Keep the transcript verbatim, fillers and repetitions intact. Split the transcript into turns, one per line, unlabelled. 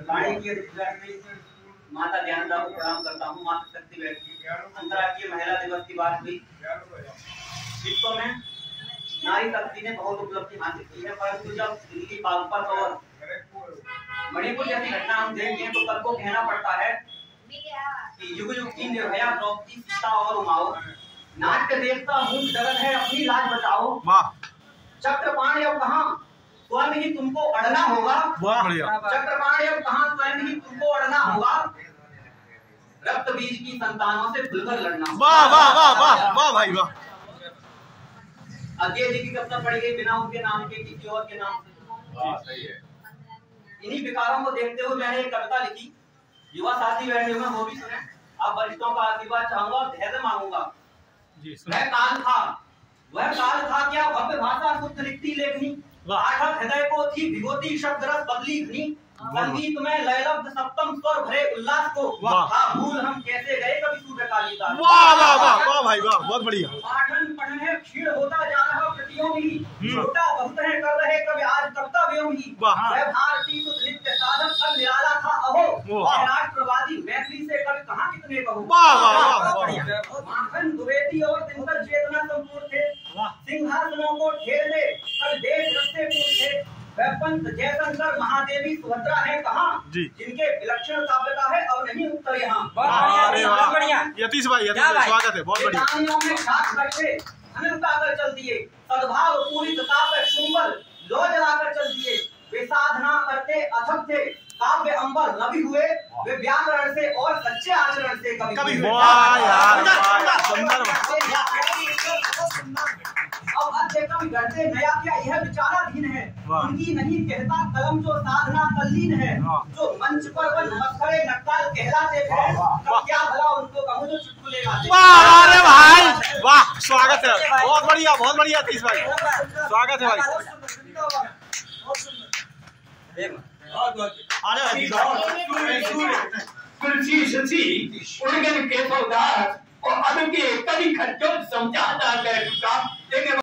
वाणी की अधिकार में माता ज्ञानदा को प्रणाम करता हूँ। माता शक्ति बैठी अंतर्राष्ट्रीय महिला दिवस की बात हुई। विश्व में नारी शक्ति ने बहुत उपलब्धि हासिल की है, परंतु जब दिल्ली, पानीपत और मणिपुर जैसी घटना हम देखते हैं तो कल को कहना पड़ता है कि युग युग की निर्भया द्रौपदी, सीता और उमाओ, नाट्य देवता मूक जगत है, अपनी लाज बचाओ। चक्रपाणी अब कहाँ स्वयं ही तुमको अड़ना होगा। चक्रपाणी अब कहाँ स्वयं ही तुमको अड़ना होगा। रक्त बीज की संतानों से खुलकर लड़ना।
वाह वाह वाह वाह वाह भाई वाह।
अजय जी की कविता पढ़ी गई बिना उनके नाम के, किसी और के नाम से।
हाँ सही है।
इन्हीं विकारों को देखते हुए मैंने एक कविता लिखी। युवा साथी बैठे हुए वो भी सुने। अब वरिष्ठों का आशीर्वाद चाहूंगा और धैर्य मांगूंगा। वह काल था, वह काल था क्या भव्य भाषा शुद्ध लिखती लेखनी, पाठक हृदय को थी भिगोती शब्द रस बदली घनी। संगीत में लयलब्ध सप्तम स्वर भरे उल्लास को, भूल हम कैसे गए कभी सूर्य कालिदास।
वाह वाह वाह वाह भाई वाह, बहुत बढ़िया।
पाठन पठन है क्षीण होता जा रहा प्रतियों ही, छोटा बहुत है कर रहे कभी आज कर्तव्यों ही। वह भारती सुध नित्य साधन कल निराला था अहो, राष्ट्रवादी मैत्री से कल कहाँ कितने कहो।
वाह वाह वाह।
माखन द्विवेदी और दिनकर चेतना संपूर्ण थे, सिंहासनों को ठेलने कल देश रस्ते पूर्ण थे। वह पंत जयशंकर महादेवी सुभद्रा है कहाँ, जिनके विलक्षण काव्यता है और नहीं उत्तर यहाँ।
अरे वाह यतीश भाई, यतीश भाई स्वागत है, बहुत बढ़िया।
में खास बैठे अनंता कर चल दिए, सद्भाव पूरी ताप शुंबल लो जलाकर चल दिए। वे साधना करते अथक थे, काव्य अंबर नबी हुए, वे व्याकरण से और सच्चे आचरण से कभी कभी हुए।
वाह यार सुंदर।
अब अद्य कवि गढ़ते नया क्या यह विचाराधीन है, उनकी नहीं कहता कलम जो साधना तल्लीन है। जो मंच पर वन मस्करे नक्काल कहलाते थे, तब क्या भला उनको कहूँ जो चुटकुले गाते।
वाह अरे भाई वाह, स्वागत है, बहुत बढ़िया बहुत बढ़िया यतीश भाई, स्वागत है भाई।
तुलसी शशि उड़गन के सौदार और अब के कभी खर्चों समझाता कर चुका।